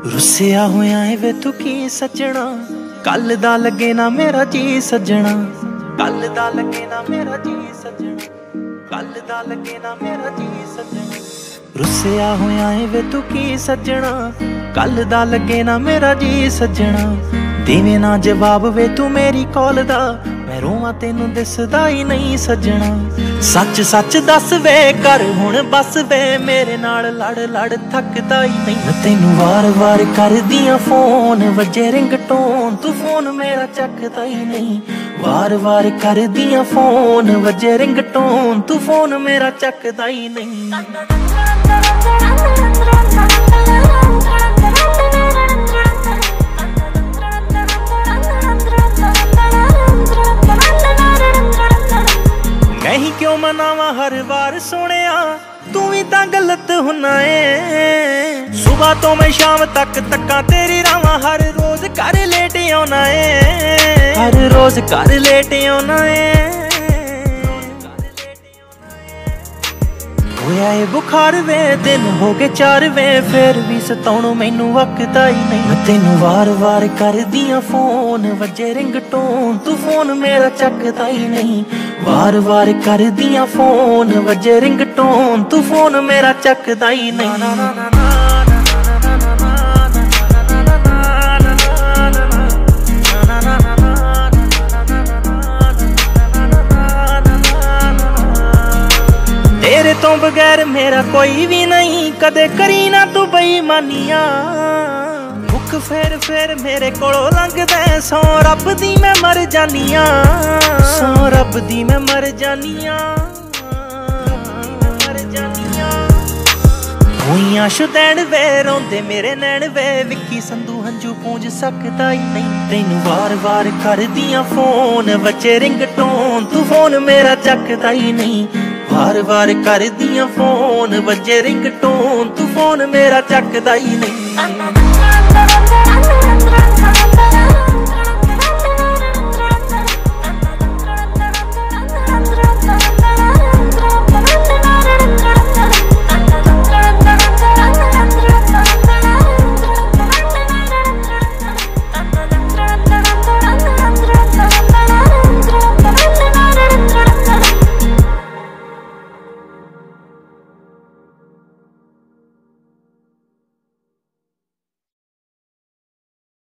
रुसिया होया है वे तू की सजना, कल दा लगे ना मेरा जी सजना, कल दा लगे ना मेरा जी सजना, कल दा लगे ना मेरा जी सजना। रुसिया होया है वे तू की सजना, कल दा लगे ना मेरा जी सजना। देवे ना जवाब वे तू मेरी कॉल दा, मैं रोवां तेनू दिसदा ही नहीं सजना। सच सच दस वे कर हुण बस वे, मेरे नाल लड़ लड़ थकदा ही नहीं। मैं तेनू वार वार कर दियां फोन, वजे रिंगटोन तू फोन मेरा चकदा ही नहीं। वार वार कर दियां फोन, वजे रिंगटोन तू फोन मेरा चकदा ही नहीं। नहीं क्यों मनावा हर बार सोनिया, तू भी तां गलत हुना है। सुबह तो मैं शाम तक तक्का तेरी रावां, हर रोज घर लेट आना है, हर रोज घर लेट आना है। होया है बुखार वे दिन हो गए 4 वे, फिर भी सताउणों मैनू वकदा ही नहीं। मैं तेनू वार वार कर दियां फोन, वजे रिंगटोन तू फोन मेरा चकदा ही नहीं। वार वार कर दियां फोन, वजे रिंगटोन तू फोन मेरा चकदा ही नहीं। तेरे तो बगैर मेरा कोई भी नहीं, कदे करी ना तू बेईमानियां। मुख फेर मेरे कोलों लंघदा, सौ रब दी मैं मर जानिया, सौ रब दी मैं मर जानिया, मर जानिया। होइयां शुदैन वे रोंदे मेरे नैन वे, विक्की संधू हंजू पूंज सकदा ही नहीं। तेनू वार वार कर दियां फोन, वजे रिंगटोन तू फोन मेरा चकदा ही नहीं। वार वार कर दियां फोन, वजे रिंगटोन तू फोन मेरा चकदा ही नहीं।